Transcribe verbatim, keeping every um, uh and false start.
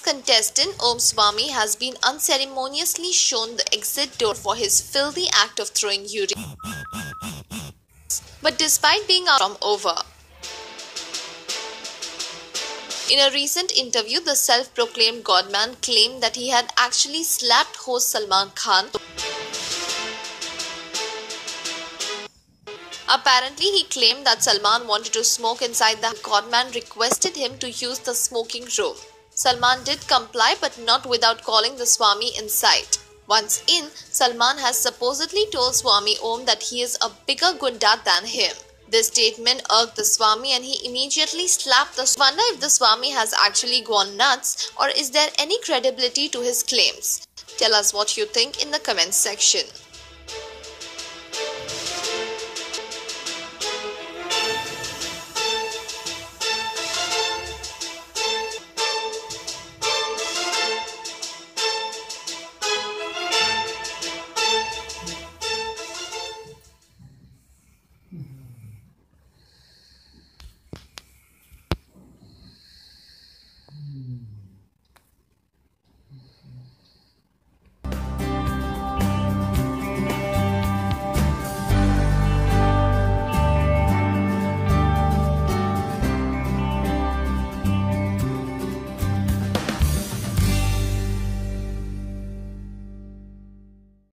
contestant Om Swami has been unceremoniously shown the exit door for his filthy act of throwing urine. But despite being out from over, in a recent interview, the self-proclaimed godman claimed that he had actually slapped host Salman Khan. Apparently, he claimed that Salman wanted to smoke inside the godman requested him to use the smoking room. Salman did comply, but not without calling the Swami inside. Once in, Salman has supposedly told Swami Om that he is a bigger gunda than him. This statement irked the Swami and he immediately slapped the Swami. Wonder if the Swami has actually gone nuts, or is there any credibility to his claims? Tell us what you think in the comments section.